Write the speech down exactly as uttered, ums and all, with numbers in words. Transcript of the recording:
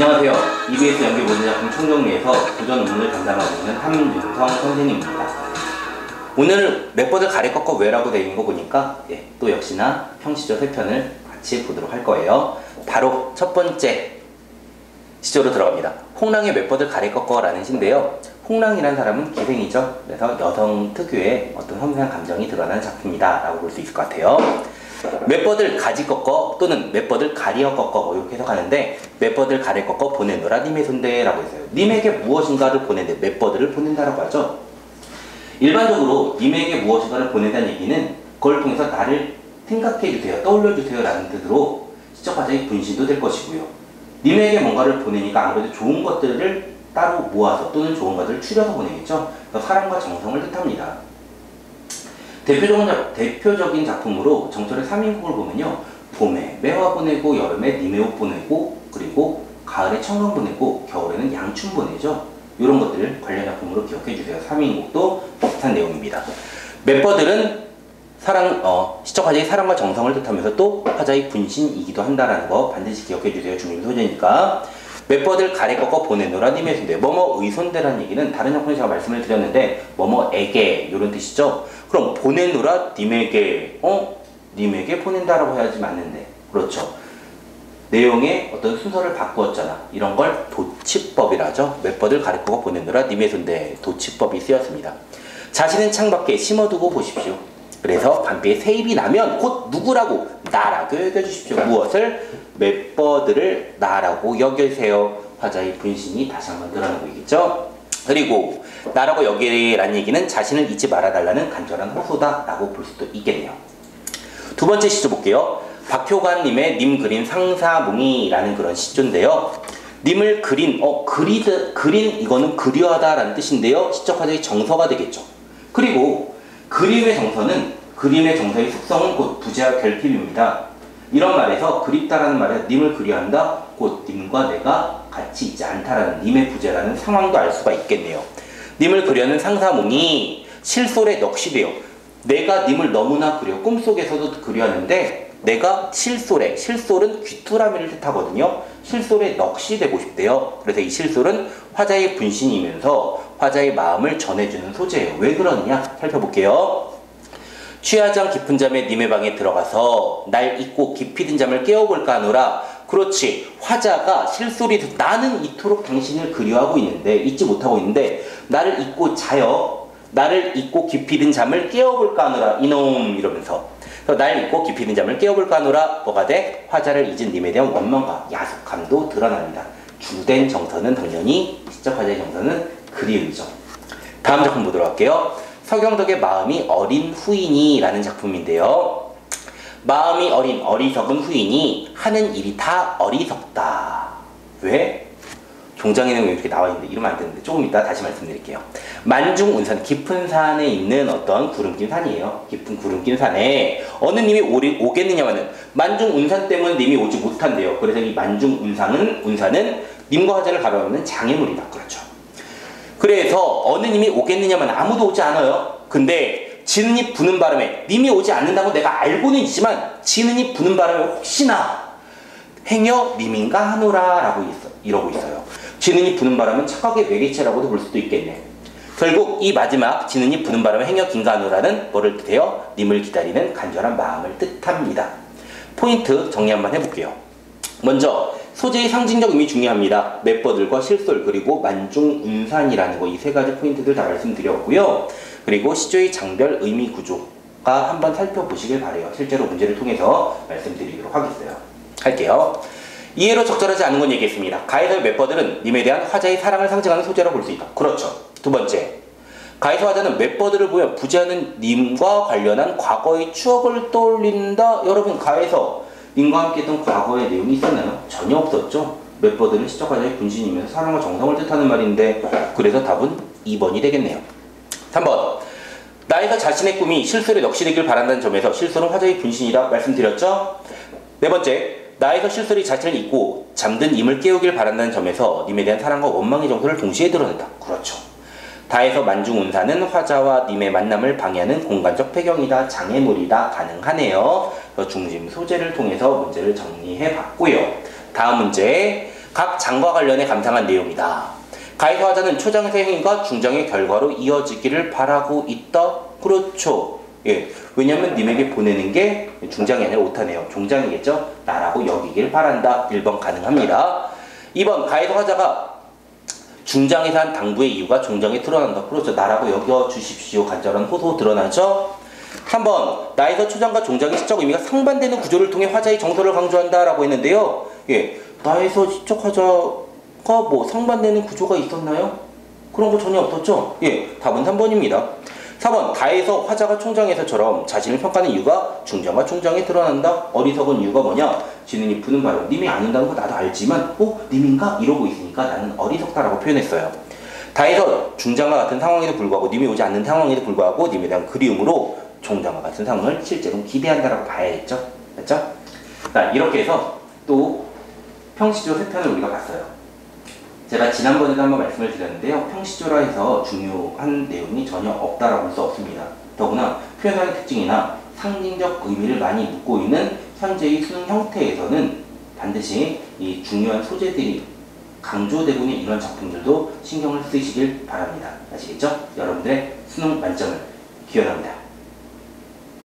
안녕하세요. 이비에스 연기 모든 작품 총정리에서 도전 논문을 담당하고 있는 함윤성 선생님입니다. 오늘 몇 번을 가래 꺾어 왜라고 되어 있는 거 보니까 예, 또 역시나 평시조 세 편을 같이 보도록 할 거예요. 바로 첫 번째 시조로 들어갑니다. 홍랑의 몇 번을 가래 꺾어 라는 시인데요. 홍랑이라는 사람은 기생이죠. 그래서 여성 특유의 어떤 섬세한 감정이 드러나는 작품이다 라고 볼 수 있을 것 같아요. 몇 번을 가지 꺾어 또는 몇 번을 가리어 꺾어 뭐 이렇게 해석하는데, 몇 번을 가래 꺾어 보내노라 님의 손대 라고 했어요. 님에게 무엇인가를 보내는데 몇 번을 보낸다라고 하죠. 일반적으로 님에게 무엇인가를 보낸다는 얘기는 그걸 통해서 나를 생각해 주세요, 떠올려 주세요 라는 뜻으로 시적 화자의 분신도 될 것이고요. 님에게 뭔가를 보내니까 아무래도 좋은 것들을 따로 모아서 또는 좋은 것들을 추려서 보내겠죠. 그래서 사랑과 정성을 뜻합니다. 대표적인, 대표적인 작품으로 정철의 삼 인국을 보면요, 봄에 매화 보내고, 여름에 님의 옷 보내고, 그리고 가을에 청강 보내고, 겨울에는 양춘 보내죠. 이런 것들을 관련 작품으로 기억해 주세요. 삼 인국도 비슷한 내용입니다. 멤버들은 사랑, 어, 시적 화자의 사랑과 정성을 뜻하면서 또 화자의 분신이기도 한다라는 거 반드시 기억해 주세요. 중심 소재니까. 멤버들 가래 꺾어 보내노라 님의 손대. 뭐뭐 의손대라는 얘기는 다른 작품에서 제가 말씀을 드렸는데 뭐뭐에게 이런 뜻이죠. 그럼 보내노라 님에게, 어? 님에게 보낸다라고 해야지 맞는데, 그렇죠. 내용의 어떤 순서를 바꾸었잖아. 이런 걸 도치법이라죠. 멤버들 가래 꺾어 보내노라 님의 손대, 도치법이 쓰였습니다. 자신은 창밖에 심어두고 보십시오. 그래서 밤비에 새잎이 나면 곧 누구라고? 나라고 여겨주십시오. 무엇을? 멤버들을 나라고 여겨주세요. 화자의 분신이 다시 한번 드러나고 있겠죠. 그리고 나라고 여기라는 얘기는 자신을 잊지 말아달라는 간절한 호소다 라고 볼 수도 있겠네요. 두 번째 시조 볼게요. 박효관님의 님 그린 상사몽이라는 그런 시조인데요. 님을 그린, 어, 그리드, 그린, 이거는 그리하다 라는 뜻인데요. 시적 화자의 정서가 되겠죠. 그리고 그림의 정서는, 그림의 정서의 속성은 곧 부재와 결핍입니다. 이런 말에서 그립다라는 말에 님을 그리한다, 곧 님과 내가 같이 있지 않다라는 님의 부재라는 상황도 알 수가 있겠네요. 님을 그려는 상사몽이 실솔에 넋이 돼요. 내가 님을 너무나 그려, 꿈속에서도 그려하는데 내가 실솔에, 실솔은 귀뚜라미를 뜻하거든요. 실솔에 넋이 되고 싶대요. 그래서 이 실솔은 화자의 분신이면서 화자의 마음을 전해주는 소재예요. 왜 그러느냐 살펴볼게요. 취하지 않 깊은 잠에 님의 방에 들어가서 날 잊고 깊이 든 잠을 깨워볼까 하노라. 그렇지, 화자가 실솔이 나는 이토록 당신을 그리워하고 있는데, 잊지 못하고 있는데 나를 잊고 자요. 나를 잊고 깊이 든 잠을 깨워볼까 하노라 이놈 이러면서, 그래서 날 잊고 깊이 든 잠을 깨워볼까 하노라 뭐가 돼? 화자를 잊은 님에 대한 원망과 야속함도 드러납니다. 주된 정서는 당연히, 시적 화자의 정서는 그리움이죠. 다음 작품 보도록 할게요. 서경덕의 마음이 어린 후인이 라는 작품인데요. 마음이 어린, 어리석은 후인이 하는 일이 다 어리석다. 왜? 종장의 내용이 이렇게 나와 있는데 이러면 안 되는데 조금 이따 다시 말씀드릴게요. 만중운산, 깊은 산에 있는 어떤 구름 낀 산이에요. 깊은 구름 낀 산에 어느 님이 오리, 오겠느냐면은 만중운산 때문에 님이 오지 못한대요. 그래서 이 만중운산은, 운산은 님과 화자를 가로막는 장애물이다. 그렇죠. 그래서 어느 님이 오겠느냐면 아무도 오지 않아요. 근데 지는 잎 부는 바람에, 님이 오지 않는다고 내가 알고는 있지만 지는 잎 부는 바람에 혹시나 행여 님인가 하노라 라고 있어, 이러고 있어요. 지는 잎 부는 바람은 착각의 매개체라고도 볼 수도 있겠네. 결국 이 마지막 지는 잎 부는 바람에 행여 긴가 하노라는 뭐를 뜻해요? 님을 기다리는 간절한 마음을 뜻합니다. 포인트 정리 한번 해볼게요. 먼저 소재의 상징적 의미 중요합니다. 맵버들과 실솔, 그리고 만중운산이라는 거, 이 세 가지 포인트들 다 말씀드렸고요. 그리고 시조의 장별 의미 구조가 한번 살펴보시길 바래요. 실제로 문제를 통해서 말씀드리도록 하겠어요. 할게요. 이해로 적절하지 않은 건 얘기했습니다. 가해서의 맵버들은 님에 대한 화자의 사랑을 상징하는 소재라고 볼 수 있다. 그렇죠. 두 번째, 가해서 화자는 맵버들을 보면 부재하는 님과 관련한 과거의 추억을 떠올린다. 여러분, 가해서 님과 함께 했던 과거의 내용이 있었나요? 전혀 없었죠. 멤버들은 시적 화자의 분신이면서 사랑과 정성을 뜻하는 말인데, 그래서 답은 이 번이 되겠네요. 삼 번, 나이가 자신의 꿈이 실솔에 넋이 되길 바란다는 점에서 실솔은 화자의 분신이라 말씀드렸죠. 네 번째, 나에서 실솔이 자신을 잊고 잠든 님을 깨우길 바란다는 점에서 님에 대한 사랑과 원망의 정서를 동시에 드러낸다. 그렇죠. 다에서 만중운산은 화자와 님의 만남을 방해하는 공간적 배경이다, 장애물이다, 가능하네요. 중심 소재를 통해서 문제를 정리해 봤고요. 다음 문제, 각 장과 관련해 감상한 내용이다. 가에서 하자는 초장에서의 행위가 중장의 결과로 이어지기를 바라고 있다. 그렇죠. 예, 왜냐면 님에게 보내는 게 중장이 아니라 오타네요. 종장이겠죠. 나라고 여기길 바란다. 일 번 가능합니다. 이 번 가에서 하자가 중장에서 한 당부의 이유가 종장에 드러난다. 그렇죠. 나라고 여겨주십시오. 간절한 호소 드러나죠. 삼 번 나에서 초장과 종장의 시적 의미가 상반되는 구조를 통해 화자의 정서를 강조한다 라고 했는데요. 예, 나에서 시적 화자가 뭐 상반되는 구조가 있었나요? 그런 거 전혀 없었죠. 예, 답은 삼 번입니다. 사 번 다에서 화자가 총장에서처럼 자신을 평가하는 이유가 중장과 총장에 드러난다. 어리석은 이유가 뭐냐? 지는 이프는 바로 님이 아는다는 거 나도 알지만 어? 님인가? 이러고 있으니까 나는 어리석다라고 표현했어요. 다에서 중장과 같은 상황에도 불구하고 님이 오지 않는 상황에도 불구하고 님에 대한 그리움으로 총장과 같은 상황을 실제로 기대한다라고 봐야겠죠? 맞죠? 자, 이렇게 해서 또 평시조 세 편을 우리가 봤어요. 제가 지난번에도 한번 말씀을 드렸는데요. 평시조라해서 중요한 내용이 전혀 없다라고 볼 수 없습니다. 더구나 표현하는 특징이나 상징적 의미를 많이 묻고 있는 현재의 수능 형태에서는 반드시 이 중요한 소재들이 강조되고 있는 이런 작품들도 신경을 쓰시길 바랍니다. 아시겠죠? 여러분들의 수능 만점을 기원합니다.